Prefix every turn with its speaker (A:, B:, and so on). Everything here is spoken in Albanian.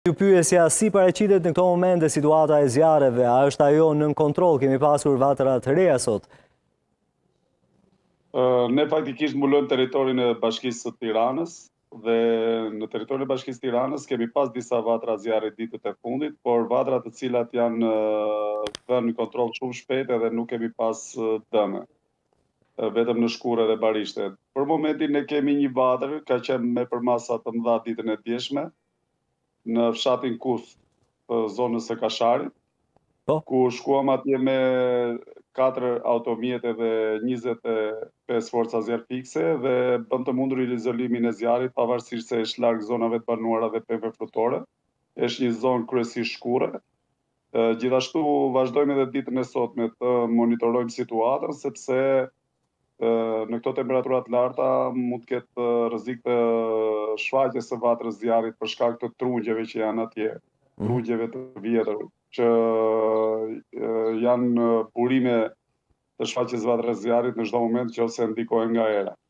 A: Ju pyesja si paraqitet në këto momente situata e zjarreve, a është ajo nën kontroll? Kemi pasur vatra të reja sot?
B: Ne faktikisht mbulojmë teritorin e Bashkisë së Tiranës dhe në teritorin e Bashkisë së Tiranës kemi pas disa vatra zjarri ditët e fundit, por vatra të cilat janë vënë në kontroll shumë shpejt edhe nuk kemi pas dëme, vetëm në shkure dhe barishte. Për momentin ne kemi një vatër, ka qenë me përmasa të mëdha ditën e djeshme, në fshatin Kus, zonës së Kasharit,
A: Po?
B: ku shkuam atje me 4 automjete dhe 25 forca zjarr fikse dhe bëm të mundur izolimin e zjarrit pavarësisht se është larg zonave të banuara dhe pemëve frutore. Është një zonë kryesisht shkure. Gjithashtu vazhdojmë edhe ditën e sotme të monitorojmë situatën sepse në këto temperatura të larta mund të ketë rrezik të shfaqjes së vatrës zjarrit për shkak të trugjeve që janë atje, trugjeve të vjetër që janë burime të shfaqjes vatrës zjarrit në çdo moment nëse ndikohen nga era.